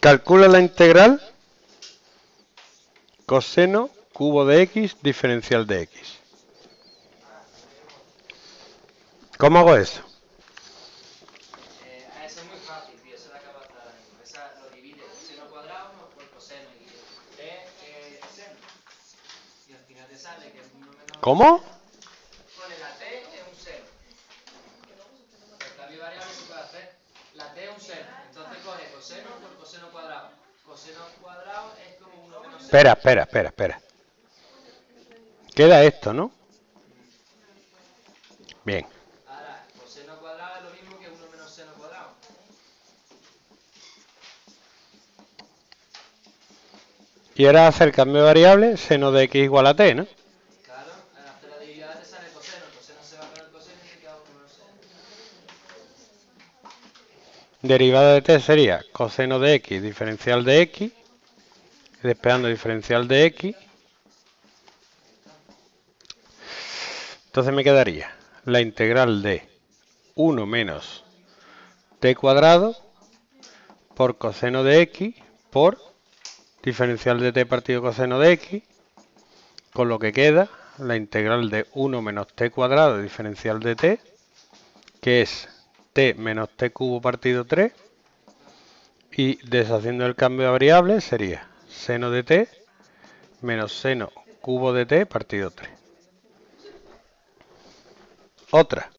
Calcula la integral coseno cubo de x diferencial de x. ¿Cómo hago eso? Eso es muy fácil, tío. Eso lo acabo de hacer ahora mismo. Esa lo divide seno cuadrado por coseno y t es seno. Y al final te sale que es 1 menos... ¿Cómo? Pone la t es un seno. El cambio variable se puede hacer. La t es un seno. Entonces coge coseno por coseno cuadrado. Coseno cuadrado es como 1 menos seno. Espera. Queda esto, ¿no? Bien. Ahora, coseno cuadrado es lo mismo que 1 menos seno cuadrado. Y ahora hacer cambio de variable, seno de x igual a t, ¿no? Claro, al hacer la derivada te sale coseno. El coseno se va con el coseno y te queda 1 menos seno. Derivada de t sería coseno de x diferencial de x, despejando diferencial de x. Entonces me quedaría la integral de 1 menos t cuadrado por coseno de x por diferencial de t partido coseno de x, con lo que queda la integral de 1 menos t cuadrado diferencial de t, que es t menos t cubo partido 3, y deshaciendo el cambio de variables sería seno de t menos seno cubo de t partido 3. Otra.